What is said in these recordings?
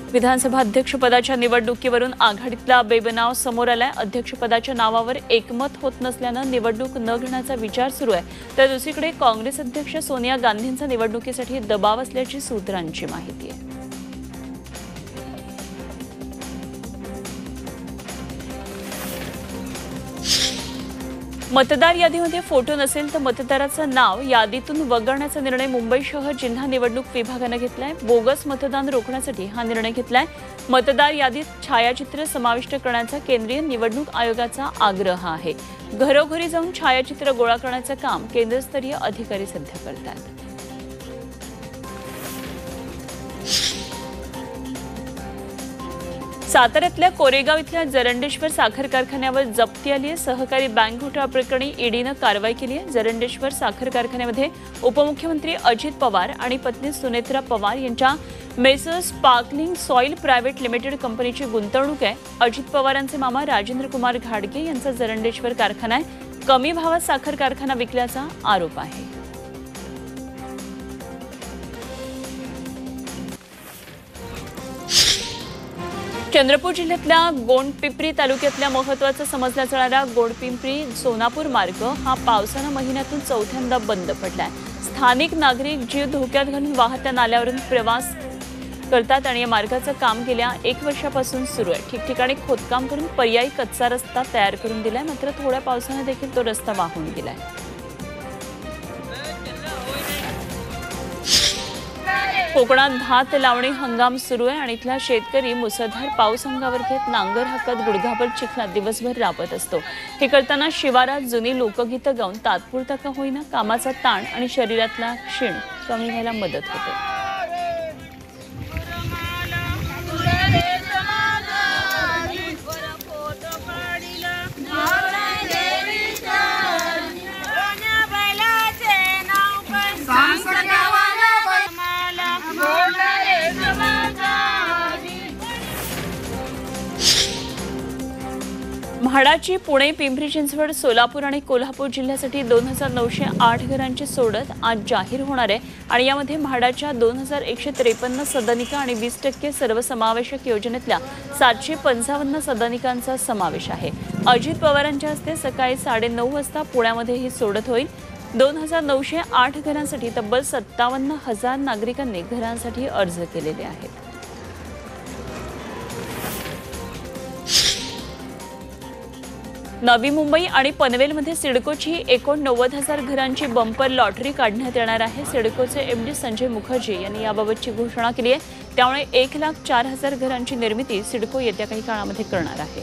विधानसभा अध्यक्षपदाच्या निवडणुकीवरून आघाडीतला बेबनाव समोर आलाय। अध्यक्षपदाच्या नावावर एकमत होत नसल्यानं निवडणूक न घेण्याचा विचार सुरू आहे। तर दुसरीकडे काँग्रेस अध्यक्ष सोनिया गांधींचा निवडणुकीसाठी दबाव असल्याची सूत्रांची माहिती आहे। मतदार यादीमध्ये फोटो नसेल तर मतदाराचं नाव यादीतून वगळण्याचा निर्णय मुंबई शहर जिल्हा निवडणूक विभागाने घेतलाय। बोगस मतदान रोखण्यासाठी हा निर्णय घेतलाय। मतदार यादीत छायाचित्र समाविष्ट करण्याचा केंद्रीय निवडणूक आयोगाचा आग्रह आहे। घरोघरी जाऊन छायाचित्र गोळा करण्याचं काम केंद्रस्तरीय अधिकारी सध्या करतात। साताऱ्यातल्या कोरेगाव इथल्या जरंडेश्वर साखर कारखान्यावर जप्ती आली आहे। सहकारी बँक घोटाळा प्रकरणी ईडीनं कारवाई केली आहे। जरंडेश्वर साखर कारखान्यामध्ये उपमुख्यमंत्री अजित पवार आणि पत्नी सुनेत्रा पवार यांच्या messrs sparkling soil private limited कंपनीची गुंतवणूक आहे। अजित पवारांचे मामा राजेंद्र कुमार घाडगे यांचा जरंडेश्वर कारखाना आहे। कमी भावात साखर कारखाना विकल्याचा आरोप आहे। चंद्रपूर जिल्ह्यातल्या गोंडपिंपरी तालुक्यातल्या महत्त्वाचा समजला जाणारा गोंडपिंपरी सोनापूर मार्ग हा पावसाच्या महिन्यातून चौथ्यांदा बंद पडलाय। स्थानिक नागरिक जीव धोक्यात घालून वाहत्या नाल्यावरून प्रवास करतात आणि या मार्गाचं काम गेल्या 1 वर्षापासून सुरू आहे। ठिकठिकाणी खोदकाम करून पर्यायी कच्चा रस्ता तयार करून दिलाय, मात्र थोड्या पावसाने देखील तो रस्ता वाहून गेलाय। कोकणात भात लावणी हंगाम सुरू आहे आणि इथला शेतकरी मुसळधार पाऊस अंगावर घेत नांगर हाकत गुडघाभर चिखलात दिवसभर राबत असतो। हे करताना शिवारात जुनी लोकगीतं गाऊन तात्पुरता का होईना कामाचा ताण आणि शरीरातला क्षीण कमी व्हायला मदत होते। म्हाडाची पुणे, पिंपरी चिंचवड, सोलापूर आणि कोल्हापूर जिल्ह्यासाठी 2908 घरांची सोडत आज जाहीर होणार आहे आणि यामध्ये म्हाडाच्या 2153 सदनिका आणि 20% सर्वसमावेशक योजनेतल्या 755 सदनिकांचा समावेश आहे। अजित पवारांच्या हस्ते सकाळी 9:30 वाजता पुण्यामध्ये ही सोडत होईल। 2908 घरांसाठी तब्बल 57,000 नागरिकांनी घरांसाठी अर्ज केलेले आहेत। नवी मुंबई आणि पनवेलमध्ये सिडकोची 89,000 घरांची बंपर लॉटरी काढण्यात येणार आहे। सिडकोचे एमडी संजय मुखर्जी यांनी याबाबतची घोषणा केली आहे। त्यामुळे 1,04,000 घरांची निर्मिती सिडको येत्या काही काळामध्ये करणार आहे।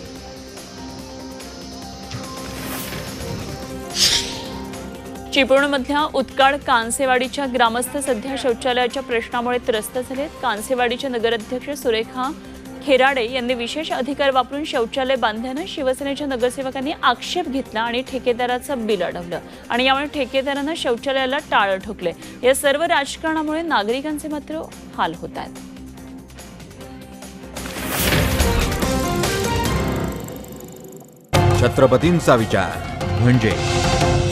चिपळूणमधल्या उत्काळ कांसेवाडीच्या ग्रामस्थ सध्या शौचालयाच्या प्रश्नामुळे त्रस्त झालेत। कांसेवाडीच्या नगराध्यक्ष सुरेखा खेराडे यांनी विशेष अधिकार वापरून शौचालय बांधल्यानं शिवसेनेच्या नगरसेवकांनी आक्षेप घेतला आणि ठेकेदाराचं बिल अडवलं आणि यामुळे ठेकेदारानं शौचालयाला टाळं ठोकले। या सर्व राजकारणामुळे नागरिकांचे मात्र हाल होत आहेत। छत्रपतींचा विचार म्हणजे